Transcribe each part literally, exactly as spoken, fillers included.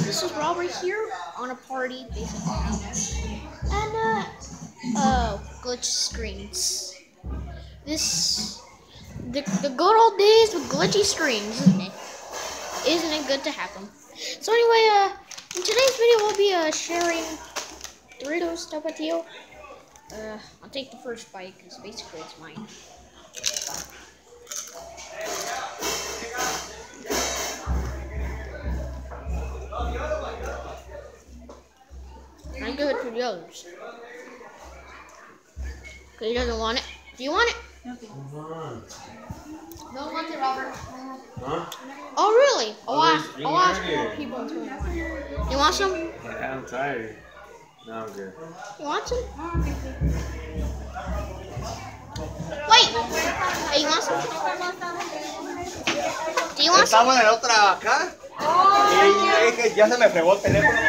this was Robert here on a party, basically. And, uh, oh, glitch screens. This, the, the good old days with glitchy screens, isn't it? Isn't it good to have them? So anyway, uh, in today's video, we'll be, uh, sharing Doritos Tapatío. Uh, I'll take the first bite, because basically it's mine. I give it to the others. Because he doesn't want it. Do you want it? Don't want it, Robert. Huh? Oh, really? I'll ask, I'll ask more people until you want it. You want some? Yeah, I'm tired. No, I'm good. You want some? Wait! Hey, you want some? Do you want some? Estamos en otra acá. Y dije, ya se me fregó el teléfono.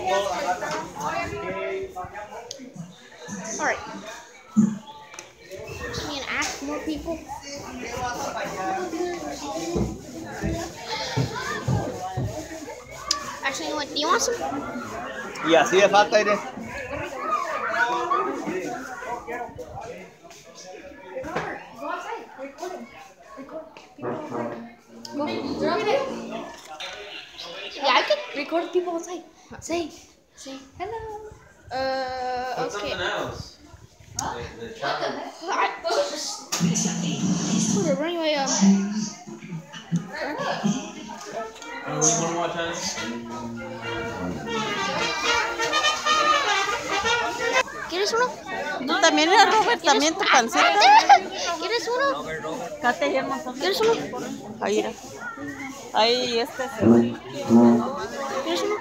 Alright. Just need to ask more people. Actually, you know what? Do you want some? Y así de falta, Irene. Yeah, I could record people outside. Say, say hello. Uh, okay. Something else. The, the chocolate. Whatever, anyway, um. Oh, we want to watch us? ¿Quieres uno? ¿Tú también eres Robert? ¿También tu pancita? ¿Quieres uno? Cate y el montón. ¿Quieres uno? Ahí, mira. Ahí, este es. ¿Quieres uno?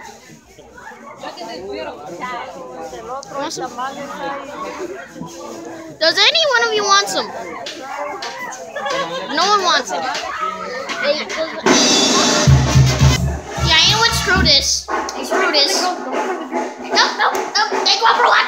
Want some? Does any one of you want some? No one wants it. Hey, yeah, I know what screw this. Screw this. No, no, no. Take one for one.